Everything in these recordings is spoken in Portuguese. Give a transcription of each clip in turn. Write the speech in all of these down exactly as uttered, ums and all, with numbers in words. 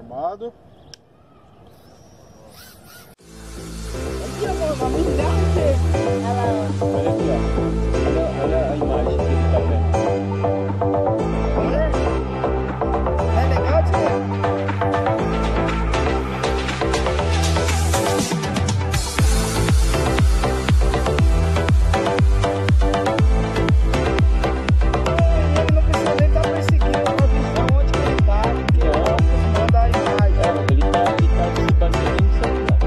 Armado. Aqui, amor, uma milhão de... Ela... Olha aqui, ó. Olha, olha a imagem que ele tá vendo. Olha. É legal de ver. Ele não precisa nem estar perseguindo a visão onde que ele tá, porque o óculos manda a imagem. É, ele tá, ele tá se baseando nisso aqui, ó.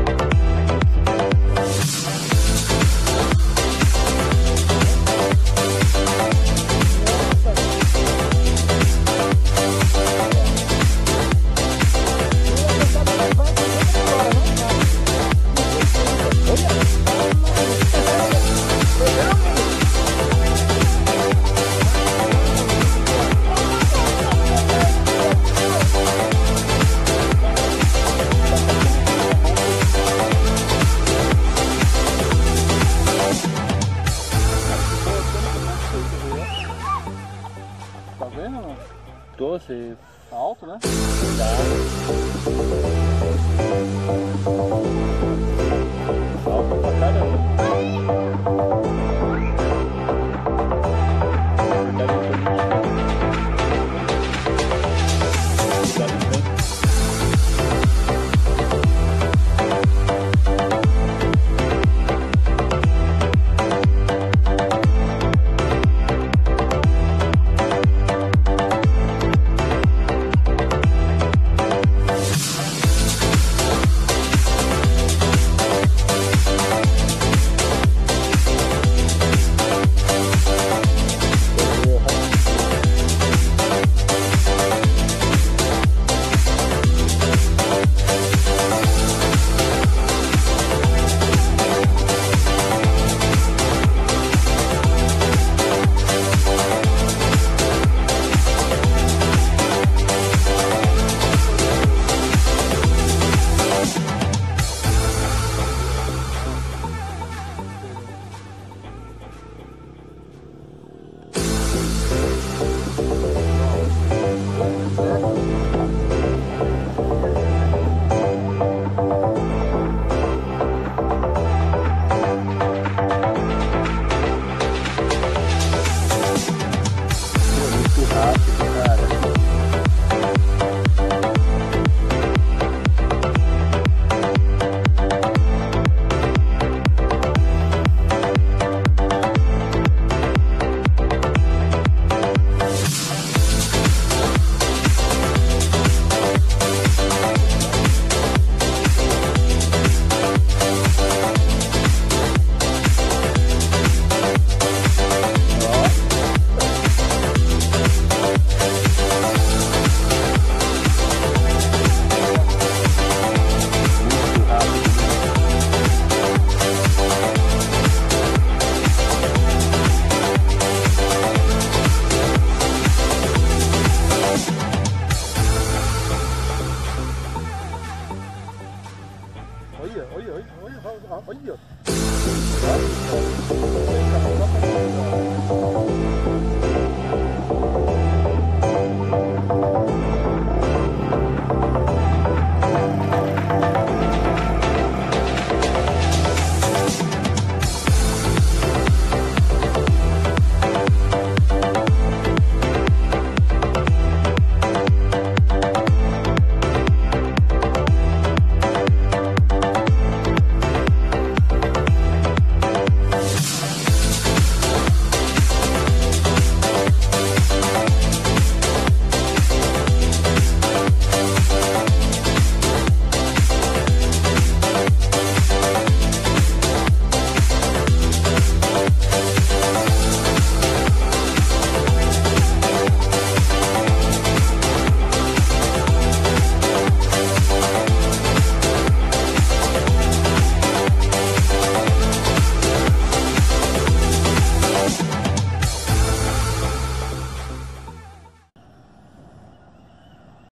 Tá vendo, mano? Doce, Tá alto, né? tá. Alto pra caramba.